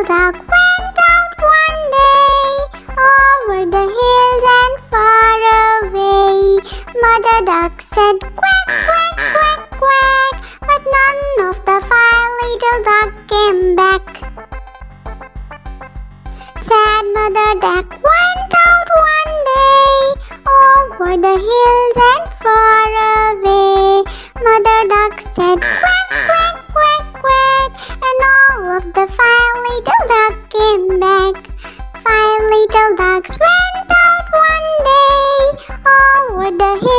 little duck went out one day, over the hills and far away. Mother duck said quack, quack, quack, quack, but none of the 5 little duck came back. Sad mother duck went out one day, over the hills and far away. Mother duck said quack, quack, quack, quack, and all of the 5 little duck came back. 5 little ducks went out one day, over the hills